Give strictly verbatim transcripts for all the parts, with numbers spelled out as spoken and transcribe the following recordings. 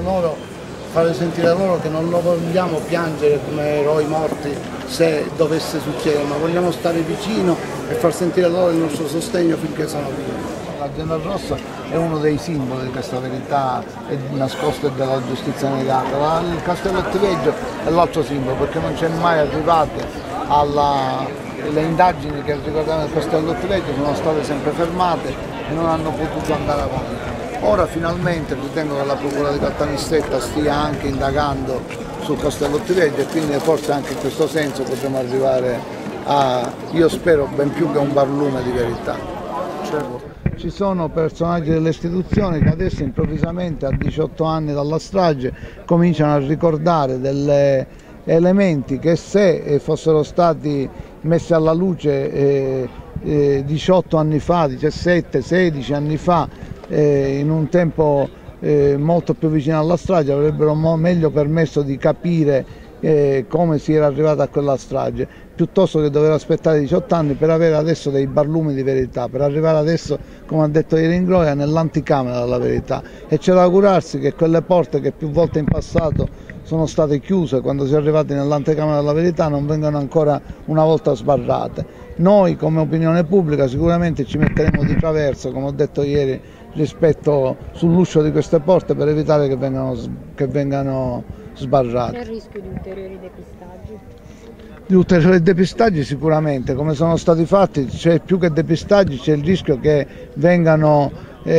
loro, fare sentire loro che non lo vogliamo piangere come eroi morti se dovesse succedere, ma vogliamo stare vicino e far sentire loro il nostro sostegno finché sono vivi. La Genera Rossa è uno dei simboli di questa verità nascosta e della giustizia negata. Il Castello Ottiveggio è l'altro simbolo, perché non c'è mai arrivate alla... Le indagini che riguardavano il Castello Ottiveggio sono state sempre fermate e non hanno potuto andare avanti. Ora finalmente ritengo che la Procura di Caltanissetta stia anche indagando sul Castello Ottiveggio e quindi forse anche in questo senso potremo arrivare a, io spero, ben più che un barlume di verità. Ci sono personaggi delle istituzioni che adesso improvvisamente a diciotto anni dalla strage cominciano a ricordare degli elementi che se fossero stati messi alla luce eh, eh, diciotto anni fa, diciassette, sedici anni fa, eh, in un tempo eh, molto più vicino alla strage, avrebbero meglio permesso di capire eh, come si era arrivato a quella strage, piuttosto che dover aspettare diciotto anni per avere adesso dei barlumi di verità, per arrivare adesso, come ha detto ieri Ingroia, nell'anticamera della verità. E c'è da augurarsi che quelle porte che più volte in passato sono state chiuse quando si è arrivati nell'anticamera della verità non vengano ancora una volta sbarrate. Noi come opinione pubblica sicuramente ci metteremo di traverso, come ho detto ieri, rispetto sull'uscio di queste porte per evitare che vengano, che vengano sbarrate. C'è il rischio di ulteriori depistaggi? Di ulteriori depistaggi sicuramente, come sono stati fatti, c'è più che depistaggi, c'è il rischio che vengano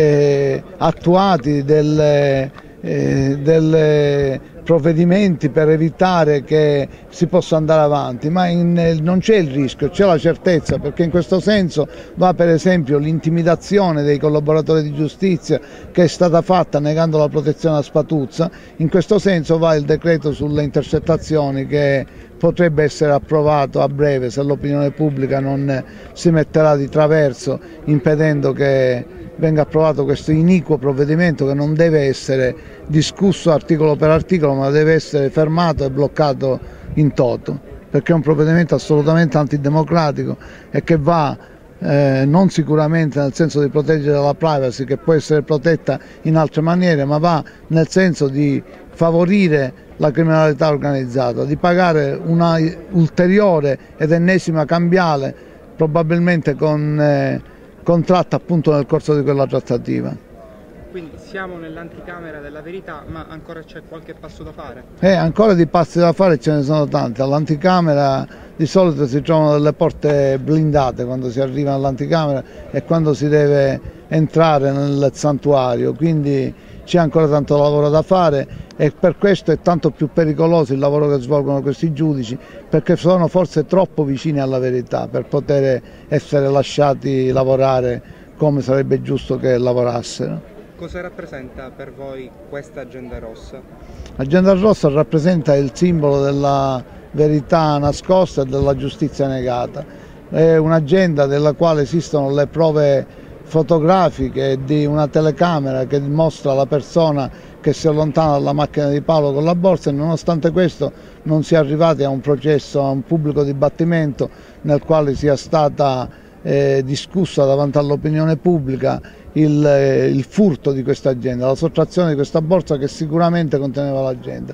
eh, attuati delle, eh, delle provvedimenti per evitare che si possa andare avanti, ma in, non c'è il rischio, c'è la certezza, perché in questo senso va per esempio l'intimidazione dei collaboratori di giustizia che è stata fatta negando la protezione a Spatuzza, in questo senso va il decreto sulle intercettazioni che potrebbe essere approvato a breve se l'opinione pubblica non si metterà di traverso impedendo che venga approvato questo iniquo provvedimento che non deve essere discusso articolo per articolo ma deve essere fermato e bloccato in toto, perché è un provvedimento assolutamente antidemocratico e che va eh, non sicuramente nel senso di proteggere la privacy, che può essere protetta in altre maniere, ma va nel senso di favorire la criminalità organizzata, di pagare una ulteriore ed ennesima cambiale probabilmente con eh, contratta appunto nel corso di quella trattativa. Quindi siamo nell'anticamera della verità, ma ancora c'è qualche passo da fare? Eh, ancora di passi da fare ce ne sono tanti. All'anticamera di solito si trovano delle porte blindate quando si arriva all'anticamera e quando si deve entrare nel santuario, quindi c'è ancora tanto lavoro da fare e per questo è tanto più pericoloso il lavoro che svolgono questi giudici, perché sono forse troppo vicini alla verità per poter essere lasciati lavorare come sarebbe giusto che lavorassero. Cosa rappresenta per voi questa agenda rossa? L'agenda rossa rappresenta il simbolo della verità nascosta e della giustizia negata. È un'agenda della quale esistono le prove fotografiche di una telecamera che dimostra la persona che si allontana dalla macchina di Paolo con la borsa e nonostante questo non si è arrivati a un processo, a un pubblico dibattimento nel quale sia stata eh, discussa davanti all'opinione pubblica il, eh, il furto di questa agenda, la sottrazione di questa borsa che sicuramente conteneva l'agenda.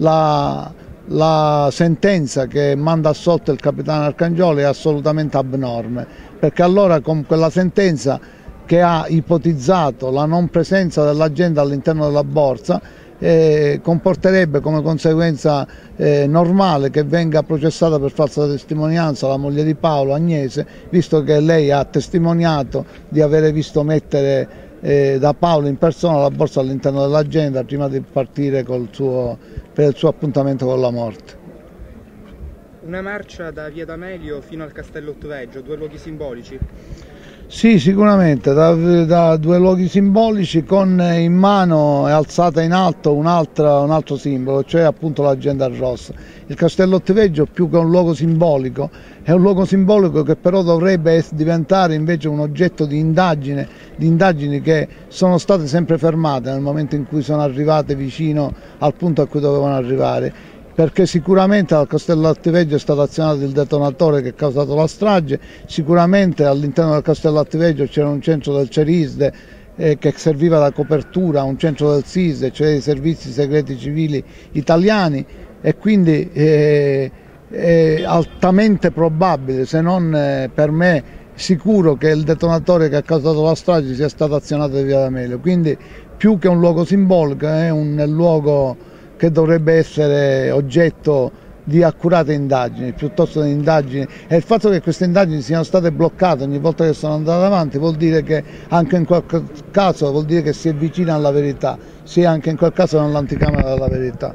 La, la sentenza che manda assolto il capitano Arcangioli è assolutamente abnorme, perché allora con quella sentenza che ha ipotizzato la non presenza dell'agenda all'interno della borsa eh, comporterebbe come conseguenza eh, normale che venga processata per falsa testimonianza la moglie di Paolo, Agnese, visto che lei ha testimoniato di avere visto mettere eh, da Paolo in persona la borsa all'interno dell'agenda prima di partire col suo, per il suo appuntamento con la morte. Una marcia da Via D'Amelio fino al Castello Ottiveggio, due luoghi simbolici? Sì, sicuramente, da, da due luoghi simbolici con in mano e alzata in alto un altro, un altro simbolo, cioè appunto l'agenda rossa. Il Castello Ottiveggio più che un luogo simbolico, è un luogo simbolico che però dovrebbe diventare invece un oggetto di indagine, di indagini che sono state sempre fermate nel momento in cui sono arrivate vicino al punto a cui dovevano arrivare. Perché sicuramente al Castello Ottiveggio è stato azionato il detonatore che ha causato la strage, sicuramente all'interno del Castello Ottiveggio c'era un centro del Cerisde eh, che serviva da copertura a un centro del S I S E, cioè dei servizi segreti civili italiani, e quindi eh, è altamente probabile, se non eh, per me sicuro, che il detonatore che ha causato la strage sia stato azionato da Via D'Amelio. Quindi più che un luogo simbolico è un luogo che dovrebbe essere oggetto di accurate indagini, piuttosto di indagini, e il fatto che queste indagini siano state bloccate ogni volta che sono andate avanti vuol dire che anche in qualche caso vuol dire che si è vicina alla verità, si è anche in quel caso nell'anticamera della verità.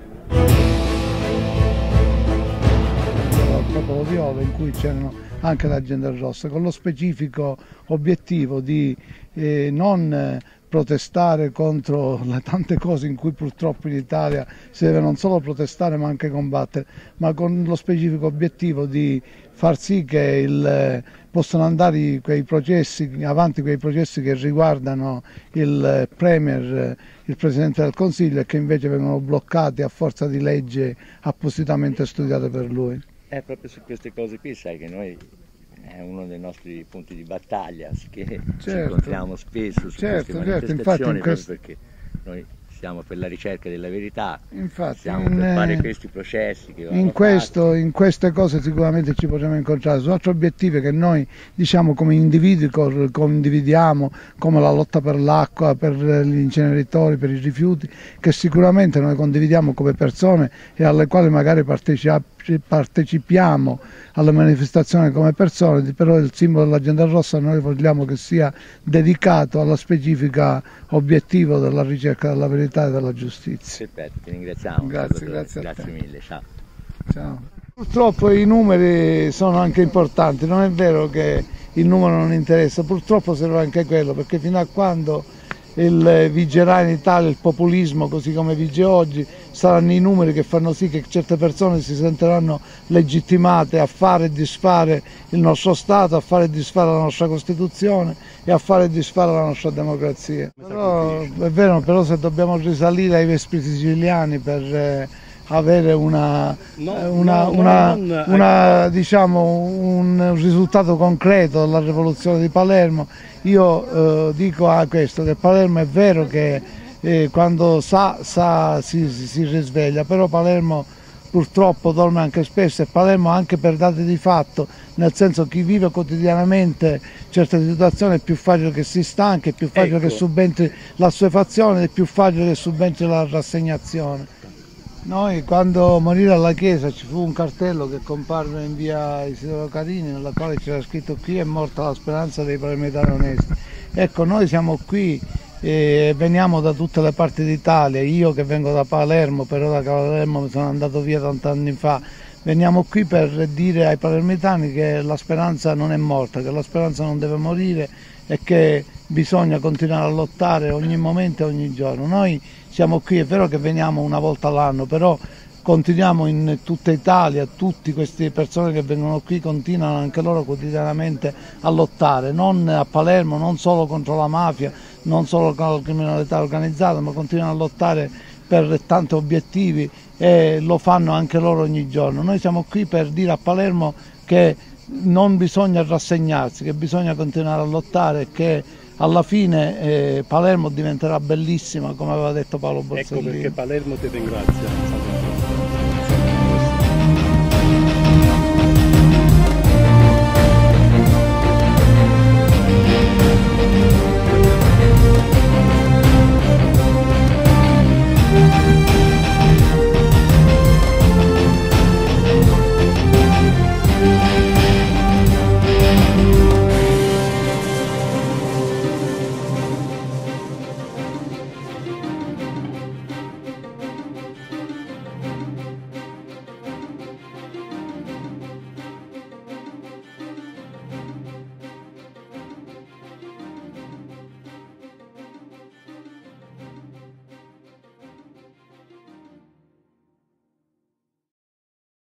Il popolo viola, in cui c'erano anche la Gente Rossa, con lo specifico obiettivo di eh, non eh, protestare contro le tante cose in cui purtroppo in Italia si deve non solo protestare ma anche combattere, ma con lo specifico obiettivo di far sì che il, eh, possano andare quei processi, avanti quei processi che riguardano il Premier, eh, il Presidente del Consiglio, e che invece vengono bloccati a forza di legge appositamente studiate per lui. È proprio su queste cose qui, sai che noi è uno dei nostri punti di battaglia, che certo, ci incontriamo spesso su certo, queste manifestazioni, certo, infatti, questo... perché noi siamo per la ricerca della verità, infatti, siamo in, per fare questi processi che in, questo, in queste cose sicuramente ci potremo incontrare. Il nostro obiettivo è che noi, diciamo, come individui condividiamo, come la lotta per l'acqua, per gli inceneritori, per i rifiuti, che sicuramente noi condividiamo come persone e alle quali magari partecipiamo partecipiamo alle manifestazioni come persone, però il simbolo della Gente Rossa noi vogliamo che sia dedicato alla specifica obiettivo della ricerca della verità e della giustizia. Perfetto, ti ringraziamo. Grazie, grazie, grazie mille, ciao. Ciao. Purtroppo i numeri sono anche importanti, non è vero che il numero non interessa, purtroppo serve anche quello, perché fino a quando il, vigerà in Italia il populismo così come vige oggi, saranno i numeri che fanno sì che certe persone si sentiranno legittimate a fare e disfare il nostro Stato, a fare e disfare la nostra Costituzione e a fare e disfare la nostra democrazia. Però è vero, però se dobbiamo risalire ai vespri siciliani per eh, avere una, no, una, no, una, no, una, una, diciamo, un risultato concreto della rivoluzione di Palermo, io eh, dico a questo, che Palermo è vero che eh, quando sa, sa si, si, si risveglia, però Palermo purtroppo dorme anche spesso, e Palermo anche per dati di fatto, nel senso chi vive quotidianamente certe situazioni è più facile che si stanchi, è più facile ecco. che subentri l'assuefazione, è più facile che subentri la rassegnazione. Noi quando morì alla chiesa ci fu un cartello che comparve in via Isidoro Carini, nella quale c'era scritto: qui è morta la speranza dei palermitani onesti. Ecco, noi siamo qui e veniamo da tutte le parti d'Italia, io che vengo da Palermo, però da Palermo mi sono andato via tanti anni fa, veniamo qui per dire ai palermitani che la speranza non è morta, che la speranza non deve morire e che bisogna continuare a lottare ogni momento e ogni giorno. Noi siamo qui, è vero che veniamo una volta all'anno, però continuiamo in tutta Italia, tutte queste persone che vengono qui continuano anche loro quotidianamente a lottare, non a Palermo, non solo contro la mafia, non solo contro la criminalità organizzata, ma continuano a lottare per tanti obiettivi e lo fanno anche loro ogni giorno. Noi siamo qui per dire a Palermo che non bisogna rassegnarsi, che bisogna continuare a lottare, che alla fine eh, Palermo diventerà bellissima, come aveva detto Paolo Borsellino. Ecco perché Palermo ti ringrazia.